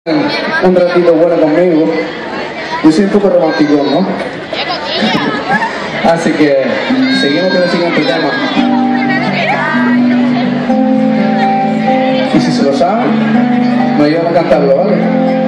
un ratito bueno conmigo. Yo soy un poco romántico, ¿no? Así que seguimos con el siguiente tema. Y si se lo saben, me ayudan a cantarlo, ¿vale?